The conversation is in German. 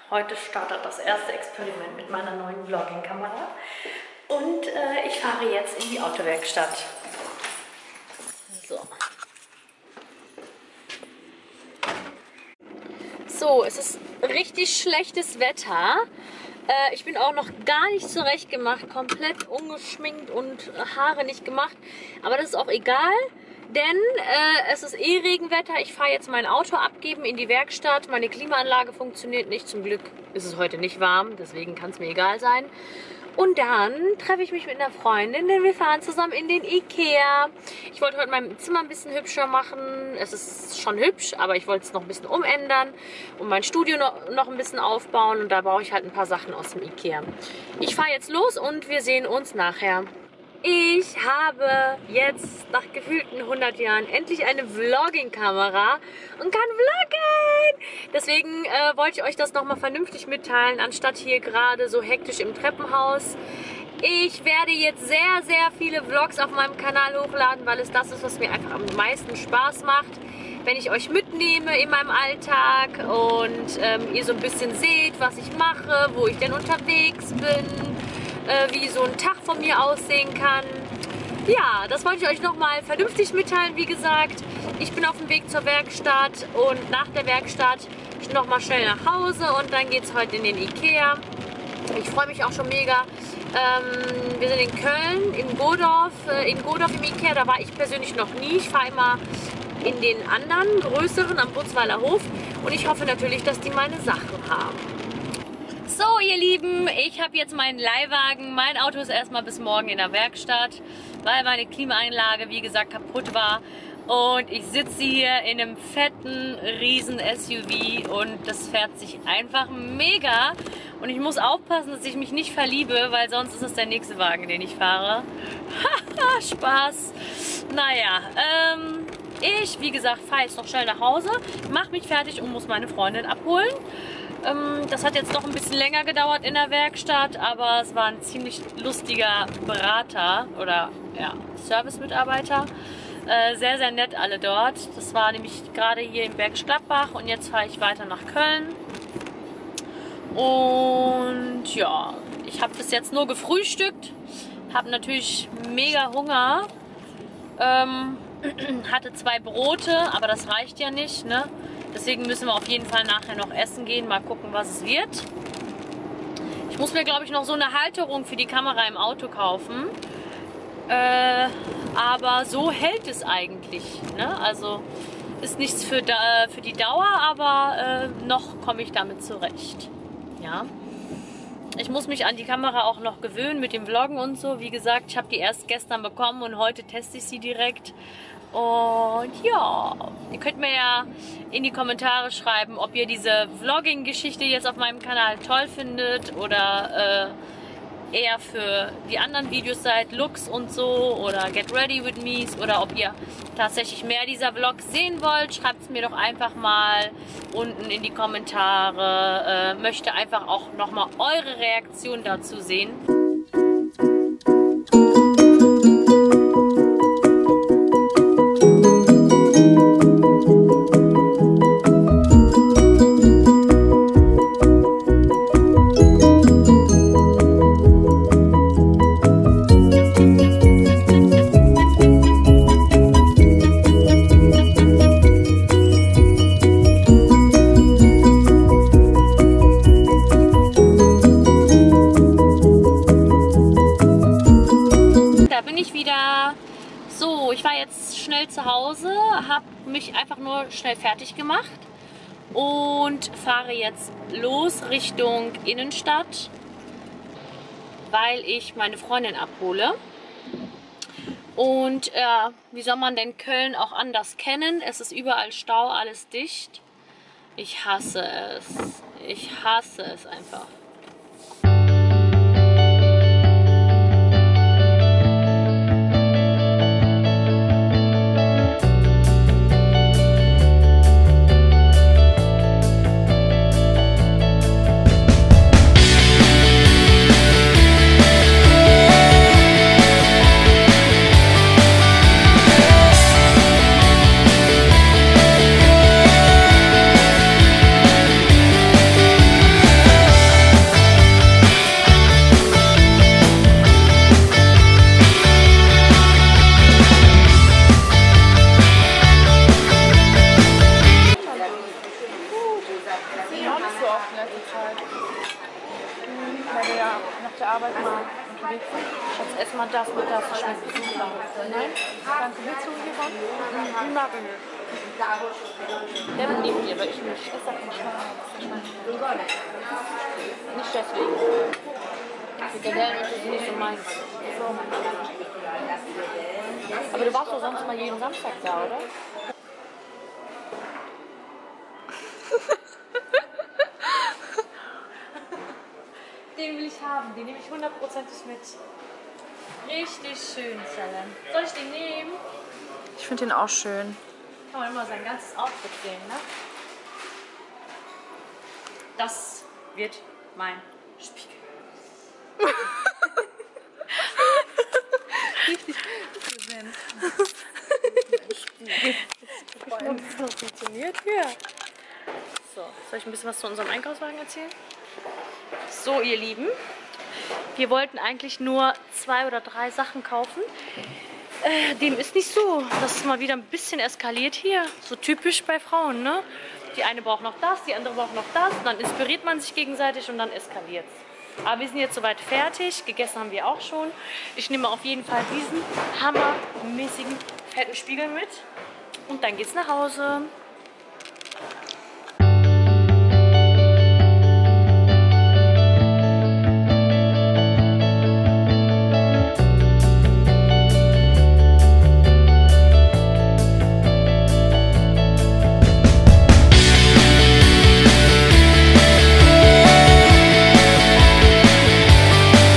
Heute startet das erste Experiment mit meiner neuen Vlogging-Kamera und ich fahre jetzt in die Autowerkstatt. So, es ist richtig schlechtes Wetter. Ich bin auch noch gar nicht zurechtgemacht, komplett ungeschminkt und Haare nicht gemacht. Aber das ist auch egal, denn es ist eh Regenwetter. Ich fahre jetzt mein Auto abgeben in die Werkstatt. Meine Klimaanlage funktioniert nicht. Zum Glück ist es heute nicht warm, deswegen kann es mir egal sein. Und dann treffe ich mich mit einer Freundin, denn wir fahren zusammen in den Ikea. Ich wollte heute mein Zimmer ein bisschen hübscher machen. Es ist schon hübsch, aber ich wollte es noch ein bisschen umändern und mein Studio noch ein bisschen aufbauen. Und da brauche ich halt ein paar Sachen aus dem Ikea. Ich fahre jetzt los und wir sehen uns nachher. Ich habe jetzt nach gefühlten 100 Jahren endlich eine Vlogging-Kamera und kann vloggen. Deswegen wollte ich euch das nochmal vernünftig mitteilen, anstatt hier gerade so hektisch im Treppenhaus. Ich werde jetzt sehr, sehr viele Vlogs auf meinem Kanal hochladen, weil es das ist, was mir einfach am meisten Spaß macht. Wenn ich euch mitnehme in meinem Alltag und ihr so ein bisschen seht, was ich mache, wo ich denn unterwegs bin, wie so ein Tag von mir aussehen kann. Ja, das wollte ich euch nochmal vernünftig mitteilen. Wie gesagt, ich bin auf dem Weg zur Werkstatt und nach der Werkstatt nochmal schnell nach Hause und dann geht es heute in den Ikea. Ich freue mich auch schon mega. Wir sind in Köln, in Godorf im Ikea. Da war ich persönlich noch nie. Ich fahre immer in den anderen, größeren, am Butzweiler Hof und ich hoffe natürlich, dass die meine Sachen haben. So, ihr Lieben, ich habe jetzt meinen Leihwagen. Mein Auto ist erstmal bis morgen in der Werkstatt, weil meine Klimaanlage, wie gesagt, kaputt war. Und ich sitze hier in einem fetten, riesen SUV und das fährt sich einfach mega. Und ich muss aufpassen, dass ich mich nicht verliebe, weil sonst ist es der nächste Wagen, den ich fahre. Haha, Spaß. Naja, ich, wie gesagt, fahre jetzt noch schnell nach Hause, mache mich fertig und muss meine Freundin abholen. Das hat jetzt doch ein bisschen länger gedauert in der Werkstatt, aber es war ein ziemlich lustiger Berater oder ja, Service-Mitarbeiter. Sehr, sehr nett alle dort. Das war nämlich gerade hier in Bergisch Gladbach und jetzt fahre ich weiter nach Köln. Und ja, ich habe bis jetzt nur gefrühstückt, habe natürlich mega Hunger. Hatte 2 Brote, aber das reicht ja nicht, ne? Deswegen müssen wir auf jeden Fall nachher noch essen gehen. Mal gucken, was es wird. Ich muss mir, glaube ich, noch so eine Halterung für die Kamera im Auto kaufen. Aber so hält es eigentlich, ne? Also ist nichts für die Dauer, aber noch komme ich damit zurecht. Ja. Ich muss mich an die Kamera auch noch gewöhnen mit dem Vloggen und so. Wie gesagt, ich habe die erst gestern bekommen und heute teste ich sie direkt. Und ja, ihr könnt mir ja in die Kommentare schreiben, ob ihr diese Vlogging-Geschichte jetzt auf meinem Kanal toll findet oder eher für die anderen Videos seid, Looks und so oder Get Ready With Me oder ob ihr tatsächlich mehr dieser Vlogs sehen wollt, schreibt es mir doch einfach mal unten in die Kommentare. Möchte einfach auch nochmal eure Reaktion dazu sehen. So, ich war jetzt schnell zu Hause, habe mich einfach nur schnell fertig gemacht und fahre jetzt los Richtung Innenstadt, weil ich meine Freundin abhole. Und wie soll man denn Köln auch anders kennen? Es ist überall Stau, alles dicht. Ich hasse es. Ich hasse es einfach. Arbeit mal unterwegs sind. Schatz, ess mal das mit das. Das schmeckt super. Nein? Danke. Willst du hiervon? Die mag ich nicht. Der nehmt ihr, aber ich nicht. Ich sag nicht mal. Nicht deswegen. Frikadellen ist nicht so meins. So. Aber du warst doch sonst mal jeden Samstag da, oder? Den will ich haben, den nehme ich 100% mit. Richtig schön, Sellen. Soll ich den nehmen? Ich finde den auch schön. Kann man immer sein ganzes Outfit sehen, ne? Das wird mein Spiegel. Richtig präsent. Und das funktioniert hier. So, soll ich ein bisschen was zu unserem Einkaufswagen erzählen? So, ihr Lieben, wir wollten eigentlich nur 2 oder 3 Sachen kaufen. Dem ist nicht so. Das ist mal wieder ein bisschen eskaliert hier. So typisch bei Frauen, ne? Die eine braucht noch das, die andere braucht noch das. Dann inspiriert man sich gegenseitig und dann eskaliert es. Aber wir sind jetzt soweit fertig. Gegessen haben wir auch schon. Ich nehme auf jeden Fall diesen hammermäßigen fetten Spiegel mit. Und dann geht's nach Hause.